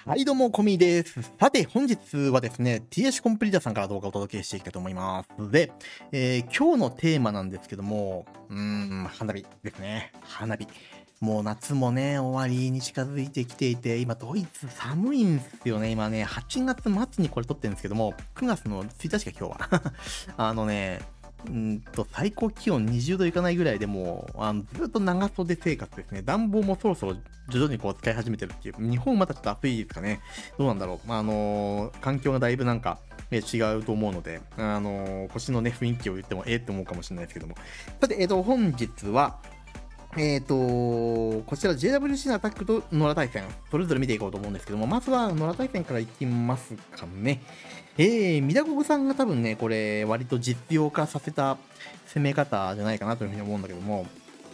はいどうも、コミです。さて、本日はですね、TH コンプリーターさんから動画をお届けしていきたいと思います。で、今日のテーマなんですけども、花火ですね。花火。もう夏もね、終わりに近づいてきていて、今ドイツ寒いんですよね。今ね、8月末にこれ撮ってるんですけども、9月の1日か今日は。最高気温20度いかないぐらいでもう、ずっと長袖生活ですね。暖房もそろそろ徐々にこう使い始めてるっていう。日本またちょっと暑いですかね。どうなんだろう。環境がだいぶなんか、違うと思うので、腰のね、雰囲気を言ってもって思うかもしれないですけども。さて、本日は、こちら JWC のアタックと野良対戦、それぞれ見ていこうと思うんですけども、まずは野良対戦からいきますかね。ミダコグさんが多分ね、これ、割と実用化させた攻め方じゃないかなというふうに思うんだけども、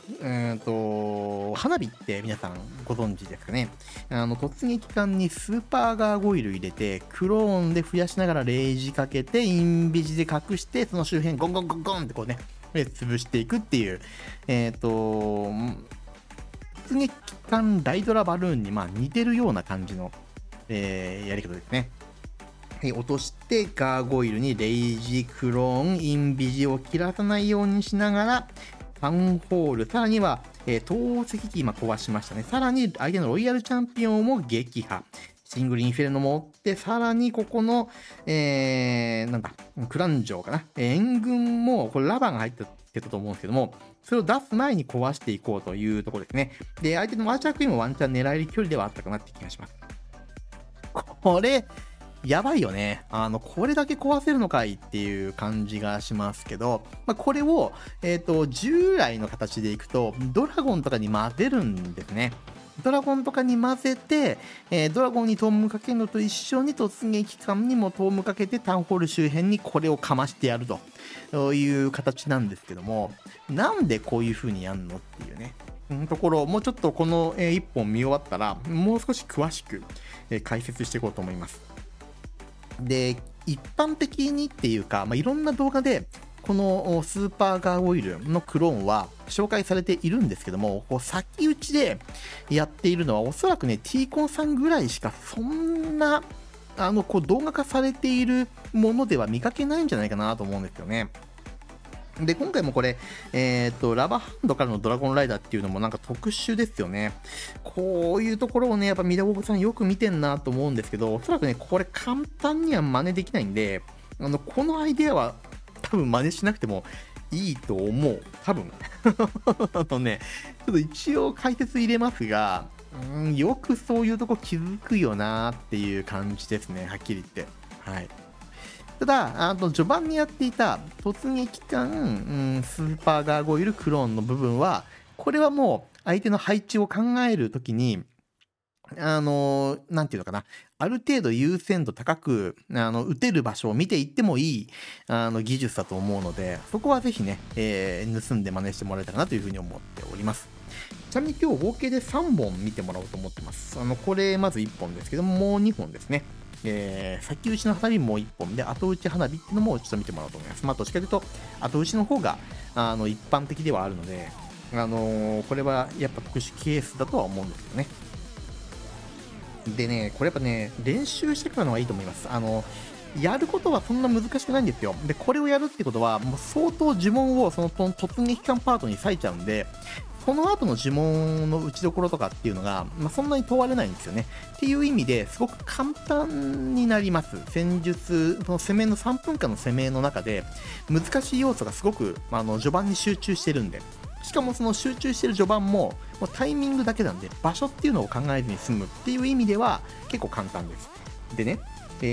花火って皆さんご存知ですかね。突撃艦にスーパーガーゴイル入れて、クローンで増やしながらレイジかけて、インビジで隠して、その周辺ゴンゴンゴンゴンってこうね、潰していくっていう、突撃艦ライドラバルーンに似てるような感じの、やり方ですね。落としてガーゴイルにレイジ、クローン、インビジを切らさないようにしながら、タウンホール、さらには、投石機今壊しましたね。さらに相手のロイヤルチャンピオンも撃破。シングルインフェルノも追って、さらにここの、クランジョーかな。援軍も、これラバーが入ってたと思うんですけども、それを出す前に壊していこうというところですね。で、相手のマーチャークイーンもワンチャン狙える距離ではあったかなって気がします。これ、やばいよね。これだけ壊せるのかいっていう感じがしますけど、これを、従来の形でいくと、ドラゴンとかに混ぜるんですね。ドラゴンとかに混ぜて、ドラゴンにトームかけるのと一緒に突撃艦にもトームかけてタウンホール周辺にこれをかましてやるという形なんですけども、なんでこういう風にやんのっていうね。ところ、もうちょっとこの1本見終わったら、もう少し詳しく解説していこうと思います。で、一般的にっていうか、いろんな動画で、このスーパーガーオイルのクローンは紹介されているんですけども、先打ちでやっているのはおそらくね、T コンさんぐらいしかそんな、動画化されているものでは見かけないんじゃないかなと思うんですよね。で、今回もこれ、ラバーハンドからのドラゴンライダーっていうのもなんか特殊ですよね。こういうところをね、やっぱミダボブさんよく見てんなと思うんですけど、おそらくね、これ簡単には真似できないんで、このアイデアは多分真似しなくてもいいと思う。多分。ちょっと一応解説入れますが、よくそういうとこ気づくよなっていう感じですね、はっきり言って。はい。ただ、序盤にやっていた突撃艦、スーパーガーゴイルクローンの部分は、これはもう相手の配置を考えるときに、なんていうのかな、ある程度優先度高く、撃てる場所を見ていってもいい、技術だと思うので、そこはぜひね、盗んで真似してもらえたらなというふうに思っております。ちなみに今日合計で3本見てもらおうと思ってます。これまず1本ですけども、もう2本ですね。先打ちの花火も1本で、後打ち花火っていうのもちょっと見てもらおうと思います。どっちかというと、後打ちの方が、一般的ではあるので、これはやっぱ特殊ケースだとは思うんですよね。でね、これやっぱね、練習してからの方がいいと思います。やることはそんな難しくないんですよ。で、これをやるってことは、もう相当呪文をその突撃艦パートに割いちゃうんで、その後の呪文の打ちどころとかっていうのが、そんなに問われないんですよね。っていう意味ですごく簡単になります。戦術、その攻めの3分間の攻めの中で、難しい要素がすごく、序盤に集中してるんで。しかもその集中してる序盤もタイミングだけなんで、場所っていうのを考えずに済むっていう意味では結構簡単です。でね、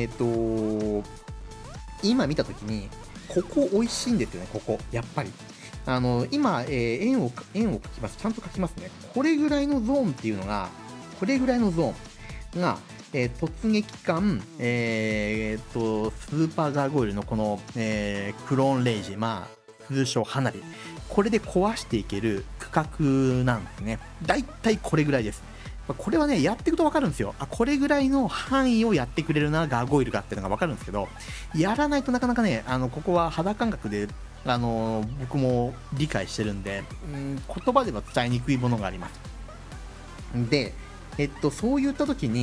今見たときに、ここ美味しいんですよね、ここ。やっぱり。今、円を描きます。ちゃんと描きますね。これぐらいのゾーンっていうのが、これぐらいのゾーンが、突撃艦、スーパーガーゴイルのこの、クローンレイジ、通称花火。これで壊していける区画なんですね。だいたいこれぐらいです。これはね、やっていくと分かるんですよ。これぐらいの範囲をやってくれるな、ガーゴイルがっていうのが分かるんですけど、やらないとなかなかね、ここは肌感覚で、僕も理解してるんで、言葉では伝えにくいものがあります。で、そういった時に、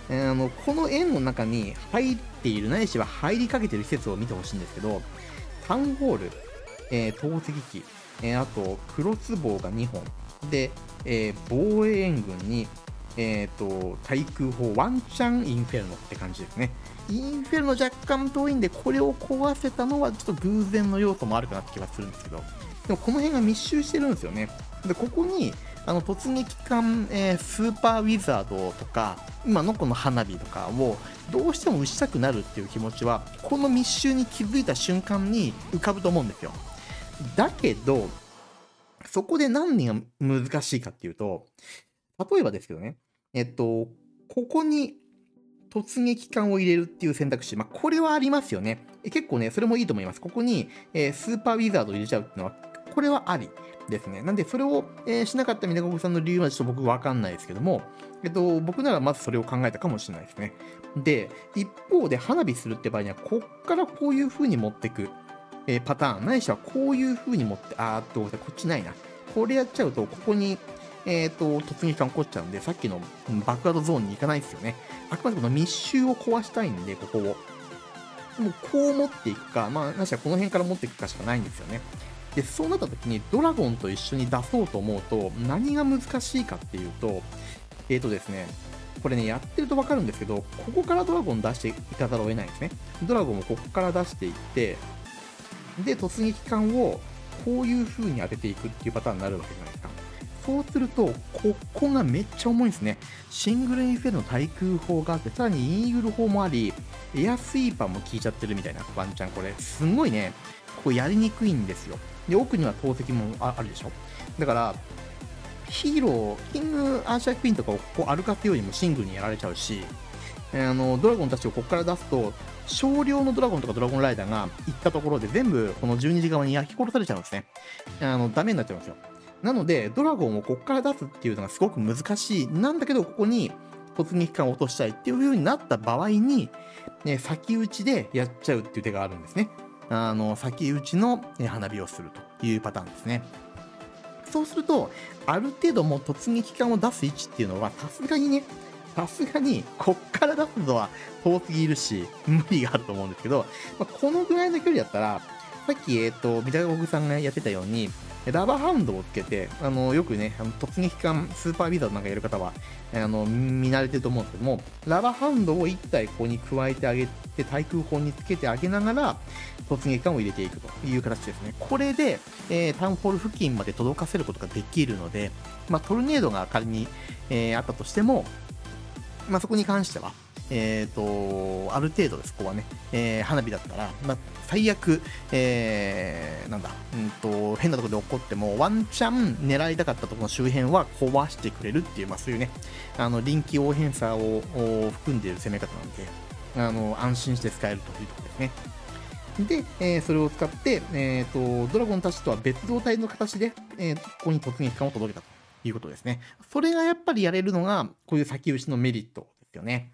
この円の中に入っている、ないしは入りかけている施設を見てほしいんですけど、タウンホール、投石機、あと、クロスボウが2本。で、防衛援軍に、対空砲、ワンチャンインフェルノって感じですね。インフェルノ若干遠いんで、これを壊せたのはちょっと偶然の要素もあるかなって気がするんですけど、でもこの辺が密集してるんですよね。で、ここに、突撃艦、スーパーウィザードとか、今のこの花火とかをどうしても打ちたくなるっていう気持ちは、この密集に気づいた瞬間に浮かぶと思うんですよ。だけど、そこで何が難しいかっていうと、例えばですけどね、ここに突撃艦を入れるっていう選択肢、これはありますよね。結構ね、それもいいと思います。ここに、スーパーウィザードを入れちゃうっていうのは、これはありですね。なんで、それを、しなかった皆国さんの理由はちょっと僕わかんないですけども、僕ならまずそれを考えたかもしれないですね。で、一方で花火するって場合には、こっからこういう風に持ってく、パターン、ないしはこういう風に持って、こっちないな。これやっちゃうと、ここに、突撃艦起こっちゃうんで、さっきのバックアウトゾーンに行かないですよね。あくまでこの密集を壊したいんで、ここを。もうこう持っていくか、なしはこの辺から持っていくかしかないんですよね。で、そうなった時にドラゴンと一緒に出そうと思うと、何が難しいかっていうと、ですね、これね、やってるとわかるんですけど、ここからドラゴン出していかざるを得ないんですね。ドラゴンをここから出していって、で、突撃艦をこういう風に当てていくっていうパターンになるわけじゃないですか。そうすると、ここがめっちゃ重いんですね。シングルインフェルの対空砲があって、さらにイーグル砲もあり、エアスイーパーも効いちゃってるみたいな、ワンチャンこれ、すんごいね、こうやりにくいんですよ。で、奥には投石もあるでしょ。だから、ヒーロー、キングアーシャークイーンとかをここ歩かせようにもシングルにやられちゃうし、ドラゴンたちをここから出すと、少量のドラゴンとかドラゴンライダーが行ったところで全部この12時側に焼き殺されちゃうんですね。ダメになっちゃうんですよ。なので、ドラゴンをここから出すっていうのがすごく難しい。なんだけど、ここに突撃艦を落としたいっていう風になった場合に、先打ちでやっちゃうっていう手があるんですね。先打ちの花火をするというパターンですね。そうすると、ある程度もう突撃艦を出す位置っていうのは、さすがに、こっから出すのは遠すぎるし、無理があると思うんですけど、このぐらいの距離だったら、さっき、三田国さんがやってたように、ラバーハウンドをつけて、よくね、突撃艦、スーパーウィザードなんかやる方は、見慣れてると思うんですけども、ラバーハウンドを1体ここに加えてあげて、対空砲につけてあげながら、突撃艦を入れていくという形ですね。これで、タウンホール付近まで届かせることができるので、トルネードが仮に、あったとしても、そこに関しては、ある程度です、ここはね、花火だったら、最悪、変なところで起こっても、ワンチャン狙いたかったところの周辺は壊してくれるっていう、そういうね、臨機応変さを含んでいる攻め方なので、安心して使えるというところですね。で、それを使って、ドラゴンたちとは別動隊の形で、ここに突撃艦を届けたということですね。それがやっぱりやれるのが、こういう先打ちのメリットですよね。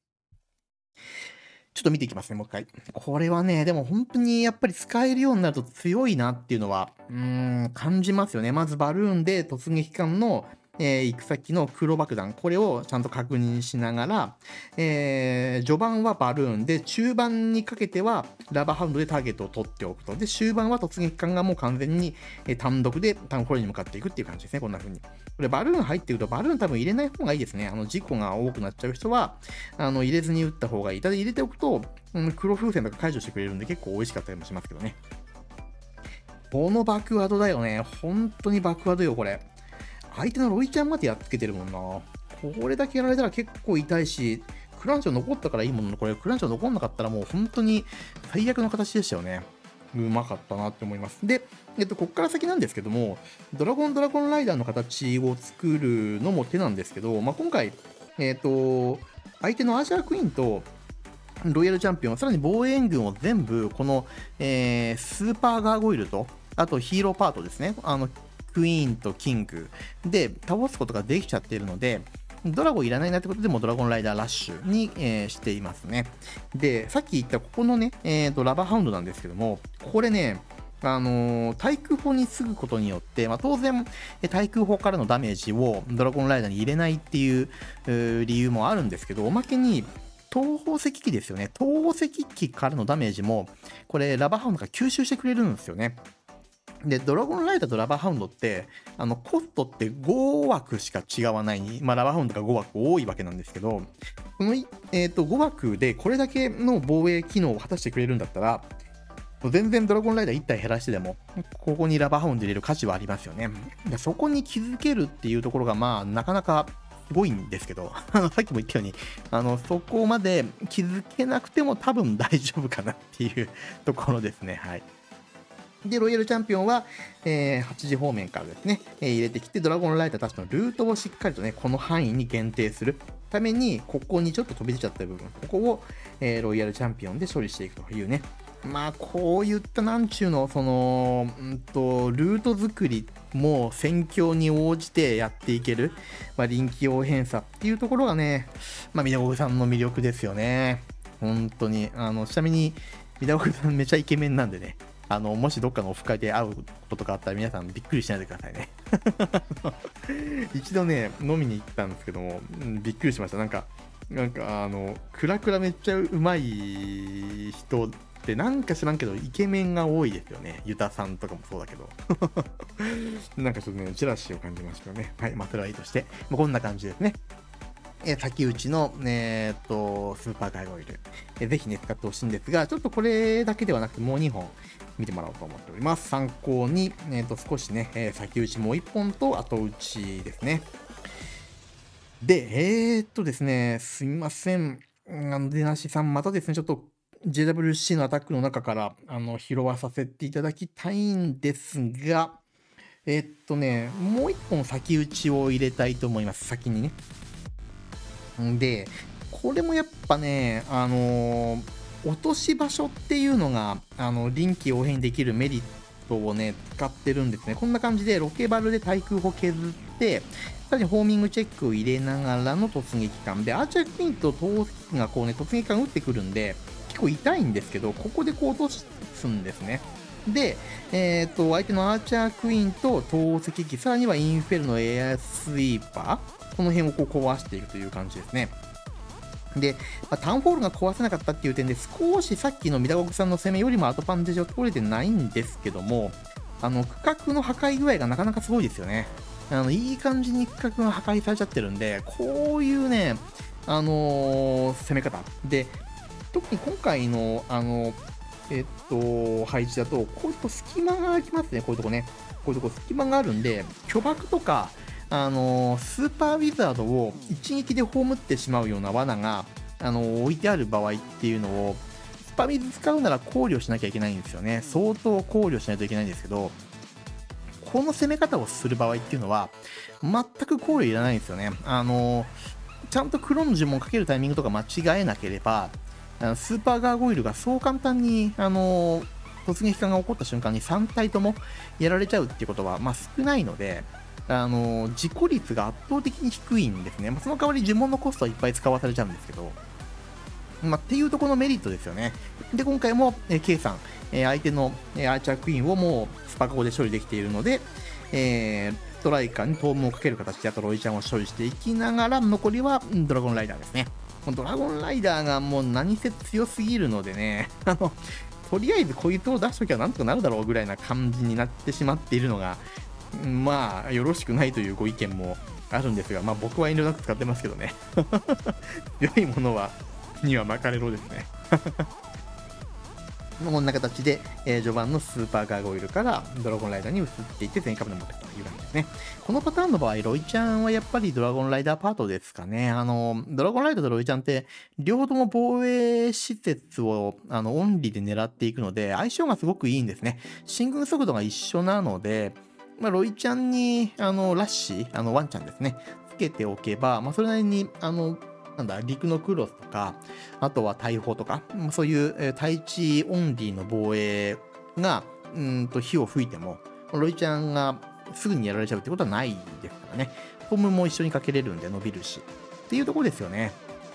ちょっと見ていきますね、もう一回。これはね、でも本当にやっぱり使えるようになると強いなっていうのは、感じますよね。まずバルーンで突撃艦の、行く先の黒爆弾、これをちゃんと確認しながら、序盤はバルーンで、中盤にかけてはラバーハウンドでターゲットを取っておくと。で、終盤は突撃艦がもう完全に、単独でタウンホールに向かっていくっていう感じですね、こんな風に。これバルーン入ってると、バルーン多分入れない方がいいですね。事故が多くなっちゃう人は、入れずに撃った方がいい。ただ入れておくと、黒風船とか解除してくれるんで結構美味しかったりもしますけどね。このバックワードだよね。本当にバックワードよ、これ。相手のロイちゃんまでやっつけてるもんな。これだけやられたら結構痛いし、クランチョ残ったからいいものの、これクランチョ残んなかったらもう本当に最悪の形でしたよね。うまかったなって思います。で、こっから先なんですけども、ドラゴンライダーの形を作るのも手なんですけど、今回、相手のアーシャークイーンとロイヤルチャンピオン、さらに防衛軍を全部、この、スーパーガーゴイルと、あとヒーローパートですね。クイーンとキングで倒すことができちゃっているので、ドラゴンいらないなってことでもドラゴンライダーラッシュに、していますね。で、さっき言ったここのね、ラバーハウンドなんですけども、これね、 対空砲に過ぐことによって、当然、対空砲からのダメージをドラゴンライダーに入れないっていう理由もあるんですけど、おまけに、東方石器ですよね。東方石器からのダメージも、これ、ラバーハウンドが吸収してくれるんですよね。で、ドラゴンライダーとラバーハウンドって、コストって5枠しか違わないに、ラバーハウンドが5枠多いわけなんですけど、この、5枠でこれだけの防衛機能を果たしてくれるんだったら、全然ドラゴンライダー1体減らしてでも、ここにラバーハウンド入れる価値はありますよね。でそこに気づけるっていうところが、なかなかすごいんですけど、さっきも言ったように、そこまで気づけなくても多分大丈夫かなっていうところですね。はい。で、ロイヤルチャンピオンは、8時方面からですね、入れてきて、ドラゴンライダーたちのルートをしっかりとね、この範囲に限定するために、ここにちょっと飛び出ちゃった部分、ここを、ロイヤルチャンピオンで処理していくというね、こういったなんちゅうの、ルート作りも戦況に応じてやっていける、臨機応変さっていうところがね、ミダゴグさんの魅力ですよね。本当に。ちなみに、ミダゴグさんめちゃイケメンなんでね、もしどっかのオフ会で会うことがあったら皆さんびっくりしないでくださいね。一度ね、飲みに行ったんですけども、びっくりしました。クラクラめっちゃうまい人ってなんか知らんけど、イケメンが多いですよね。ユタさんとかもそうだけど。なんかちょっとね、ジェラシーを感じましたよね。はい、それはいいとして。こんな感じですね。先打ちの、スーパーガイオイル、ぜひね、使ってほしいんですが、ちょっとこれだけではなくて、もう2本見てもらおうと思っております。参考に、少しね、先打ちもう1本と後打ちですね。で、ですね、すいません。出なしさん、またですね、ちょっと JWC のアタックの中から、拾わさせていただきたいんですが、もう1本先打ちを入れたいと思います。先にね。で、これもやっぱね、落とし場所っていうのが、臨機応変にできるメリットをね、使ってるんですね。こんな感じで、ロケバルで対空砲削って、さらにホーミングチェックを入れながらの突撃艦で、アーチャークイーンと投石がこうね、突撃艦撃ってくるんで、結構痛いんですけど、ここでこう落とすんですね。で、相手のアーチャークイーンと投石機、さらにはインフェルノエアスイーパー、この辺をこう壊していくという感じですね。で、タウンホールが壊せなかったっていう点で、少しさっきのミダゴクさんの攻めよりもアドバンテージを取れてないんですけども、区画の破壊具合がなかなかすごいですよね。いい感じに区画が破壊されちゃってるんで、こういうね、攻め方。で、特に今回の、配置だと、こういうとこ隙間がありますね、こういうとこね。こういうとこ隙間があるんで、巨爆とか、スーパーウィザードを一撃で葬ってしまうような罠が、置いてある場合っていうのを、スパミズ使うなら考慮しなきゃいけないんですよね。相当考慮しないといけないんですけど、この攻め方をする場合っていうのは、全く考慮いらないんですよね。ちゃんと黒の呪文をかけるタイミングとか間違えなければ、スーパーガーゴイルがそう簡単に、突撃艦が起こった瞬間に3体ともやられちゃうっていうことは、少ないので、事故率が圧倒的に低いんですね。その代わり呪文のコストはいっぱい使わされちゃうんですけど、っていうところのメリットですよね。で、今回も、K さん、相手の、アーチャークイーンをもうスパカゴで処理できているので、ストライカーにトームをかける形で、あとロイちゃんを処理していきながら、残りはドラゴンライダーですね。ドラゴンライダーがもう何せ強すぎるのでね、とりあえずこいつを出しときゃなんとかなるだろうぐらいな感じになってしまっているのが、よろしくないというご意見もあるんですが、僕は遠慮なく使ってますけどね。良いものは、には巻かれろですね。こんな形で、序盤のスーパーガーゴイルからドラゴンライダーに移っていって全カブで持っていくという感じですね。このパターンの場合、ロイちゃんはやっぱりドラゴンライダーパートですかね。ドラゴンライダーとロイちゃんって、両方とも防衛施設をオンリーで狙っていくので、相性がすごくいいんですね。進軍速度が一緒なので、ロイちゃんに、ラッシー、ワンちゃんですね、つけておけば、それなりに、陸のクロスとか、あとは大砲とか、そういう対地オンリーの防衛が、火を吹いても、ロイちゃんがすぐにやられちゃうってことはないですからね。フォームも一緒にかけれるんで伸びるし。っていうところですよね。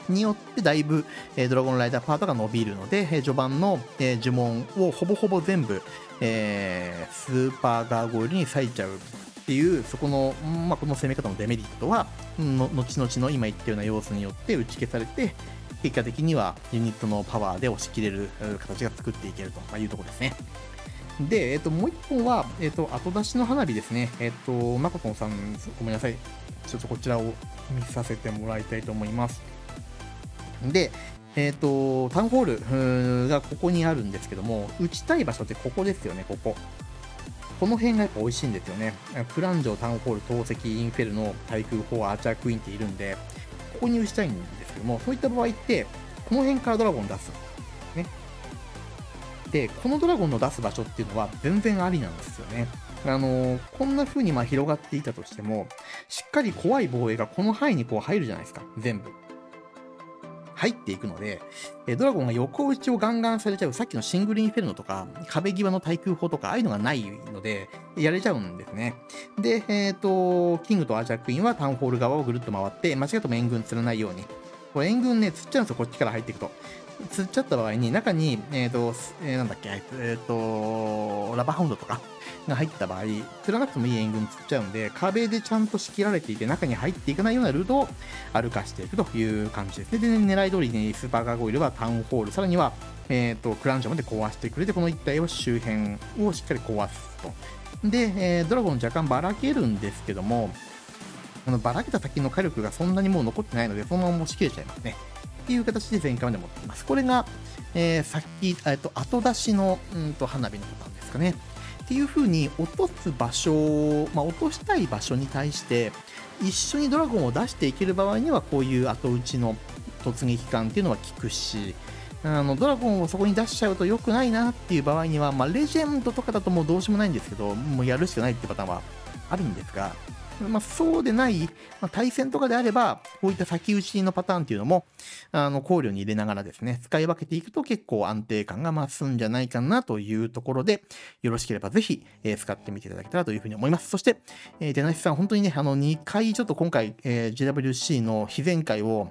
によってだいぶ、ドラゴンライダーパートが伸びるので、序盤の、呪文をほぼほぼ全部、スーパーガーゴイルに割いちゃうっていう、そこの、この攻め方のデメリットは、後々の今言ったような要素によって打ち消されて、結果的にはユニットのパワーで押し切れる形が作っていけるというところですね。で、もう一本は、後出しの花火ですね。まことさん、ごめんなさい。ちょっとこちらを見させてもらいたいと思います。で、タウンホールがここにあるんですけども、打ちたい場所ってここですよね、ここ。この辺がやっぱ美味しいんですよね。クランジョ、タウンホール、投石、インフェルノ、対空砲、アーチャークイーンっているんで、ここに打ちたいんですけども、そういった場合って、この辺からドラゴン出す。ね。で、このドラゴンの出す場所っていうのは全然ありなんですよね。こんな風に広がっていたとしても、しっかり怖い防衛がこの範囲にこう入るじゃないですか、全部。入っていくので、ドラゴンが横打ちをガンガンされちゃう、さっきのシングルインフェルノとか、壁際の対空砲とか、ああいうのがないので、やれちゃうんですね。で、キングとアーチャークイーンはタウンホール側をぐるっと回って、間違っても援軍釣らないように。これ援軍ね、釣っちゃうんですよ、こっちから入っていくと。釣っちゃった場合に、中に、なんだっけ、ラバーハウンドとかが入った場合、釣らなくてもいい援軍釣っちゃうんで、壁でちゃんと仕切られていて、中に入っていかないようなルートを歩かしていくという感じですね。で、狙い通りにスーパーガーゴイルはタウンホール、さらには、クランジョまで壊してくれて、この一帯を周辺をしっかり壊すと。で、ドラゴン若干ばらけるんですけども、このばらけた先の火力がそんなにもう残ってないので、そのまま押し切れちゃいますね。っていう形で前回まで持っています。これが、さっき、後出しの花火のボタンですかね。っていう風に落とす場所、落としたい場所に対して、一緒にドラゴンを出していける場合には、こういう後打ちの突撃艦っていうのは効くし、ドラゴンをそこに出しちゃうと良くないなっていう場合には、レジェンドとかだともうどうしようもないんですけど、もうやるしかないっていうパターンはあるんですが、そうでない、対戦とかであれば、こういった先打ちのパターンっていうのも、考慮に入れながらですね、使い分けていくと結構安定感が増すんじゃないかなというところで、よろしければぜひ、使ってみていただけたらというふうに思います。そして、デナシさん、本当にね、2回ちょっと今回、JWC の非前回を、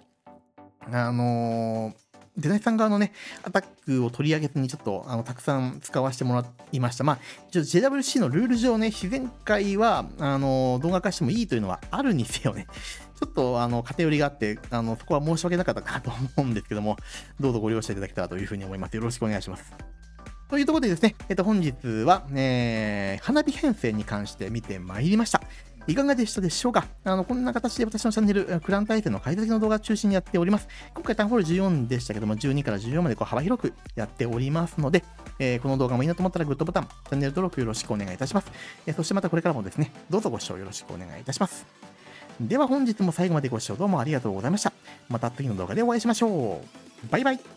デナシさん側のね、アタックを取り上げずにちょっとたくさん使わせてもらいました。JWC のルール上ね、自然界は動画化してもいいというのはあるにせよね、ちょっと偏りがあって、そこは申し訳なかったかなと思うんですけども、どうぞご了承いただけたらというふうに思います。よろしくお願いします。というところでですね、本日は、花火編成に関して見てまいりました。いかがでしたでしょうか。こんな形で私のチャンネル、クラン対戦の解説の動画を中心にやっております。今回タウンホール14でしたけども、12から14まで幅広くやっておりますので、この動画もいいなと思ったらグッドボタン、チャンネル登録よろしくお願いいたします。そしてまたこれからもですね、どうぞご視聴よろしくお願いいたします。では本日も最後までご視聴どうもありがとうございました。また次の動画でお会いしましょう。バイバイ。